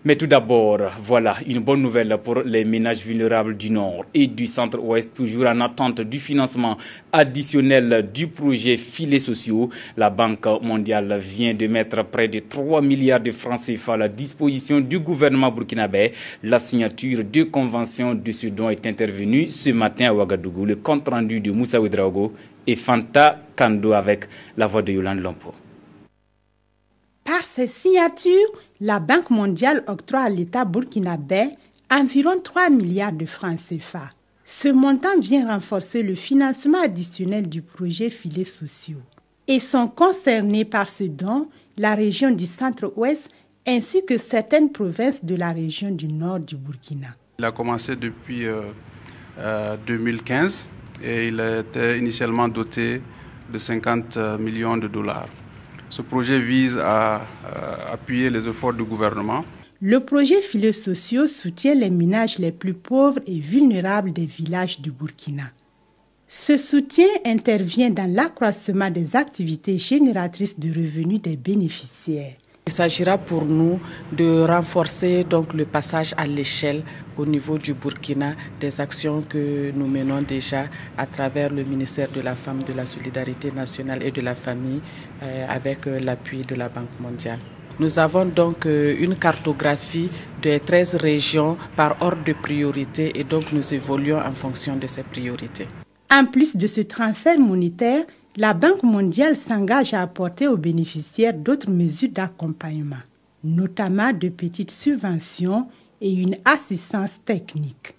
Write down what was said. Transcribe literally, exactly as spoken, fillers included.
Mais tout d'abord, voilà une bonne nouvelle pour les ménages vulnérables du Nord et du Centre-Ouest, toujours en attente du financement additionnel du projet Filets sociaux. La Banque mondiale vient de mettre près de trois milliards de francs C F A à la disposition du gouvernement burkinabé. La signature de convention de ce don est intervenue ce matin à Ouagadougou. Le compte rendu de Moussa Ouedraogo et Fanta Kando avec la voix de Yolande Lompo. Par ces signatures, la Banque mondiale octroie à l'État burkinabé environ trois milliards de francs C F A. Ce montant vient renforcer le financement additionnel du projet Filets sociaux. Et sont concernés par ce don la région du Centre-Ouest ainsi que certaines provinces de la région du Nord du Burkina. Il a commencé depuis euh, euh, deux mille quinze et il était initialement doté de cinquante millions de dollars. Ce projet vise à, à appuyer les efforts du gouvernement. Le projet Filets sociaux soutient les ménages les plus pauvres et vulnérables des villages du Burkina. Ce soutien intervient dans l'accroissement des activités génératrices de revenus des bénéficiaires. Il s'agira pour nous de renforcer donc le passage à l'échelle au niveau du Burkina, des actions que nous menons déjà à travers le ministère de la Femme, de la Solidarité nationale et de la Famille euh, avec euh, l'appui de la Banque mondiale. Nous avons donc euh, une cartographie des treize régions par ordre de priorité et donc nous évoluons en fonction de ces priorités. En plus de ce transfert monétaire, la Banque mondiale s'engage à apporter aux bénéficiaires d'autres mesures d'accompagnement, notamment de petites subventions et une assistance technique.